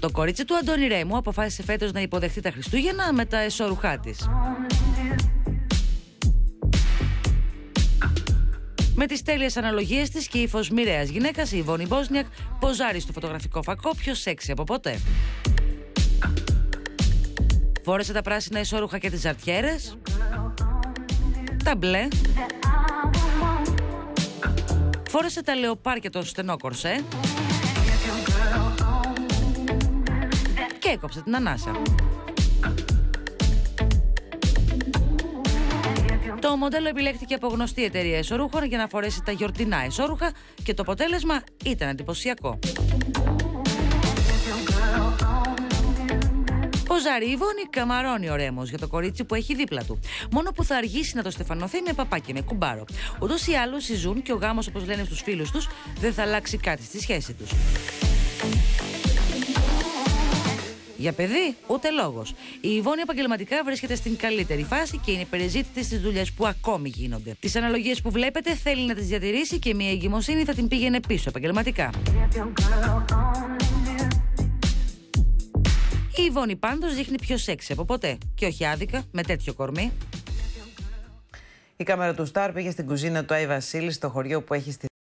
Το κορίτσι του Αντώνη Ρέμου αποφάσισε φέτος να υποδεχτεί τα Χριστούγεννα με τα εσώρουχά της. Με τις τέλειες αναλογίες της και ύφος μοιραίας γυναίκας, η Ιβόνη Μπόσνιακ ποζάρει στο φωτογραφικό φακό πιο σεξι από ποτέ. Φόρεσε τα πράσινα εσώρουχα και τις ζαρτιέρες, τα μπλε, φόρεσε τα λεοπάρ και το στενό κορσέ και έκοψε την ανάσα. Το μοντέλο επιλέχθηκε από γνωστή εταιρεία εσωρούχων για να φορέσει τα γιορτινά εσώρουχα και το αποτέλεσμα ήταν εντυπωσιακό. Ποζάρει η Ιβόνη, καμαρώνει ο Ρέμος για το κορίτσι που έχει δίπλα του. Μόνο που θα αργήσει να το στεφανωθεί με παπά και με κουμπάρο. Ούτως ή άλλως συζούν και ο γάμος, όπως λένε στους φίλους τους, δεν θα αλλάξει κάτι στη σχέση τους. Για παιδί, ούτε λόγος. Η Ιβόνη επαγγελματικά βρίσκεται στην καλύτερη φάση και είναι υπερεζήτητη στις δουλειές που ακόμη γίνονται. Τις αναλογίες που βλέπετε θέλει να τις διατηρήσει και μια εγκυμοσύνη θα την πήγαινε πίσω επαγγελματικά. Η Ιβόνη πάντως δείχνει πιο σεξι από ποτέ και όχι άδικα με τέτοιο κορμί. Η κάμερα του Σταρ πήγε στην κουζίνα του Άι Βασίλη στο χωριό που έχει στη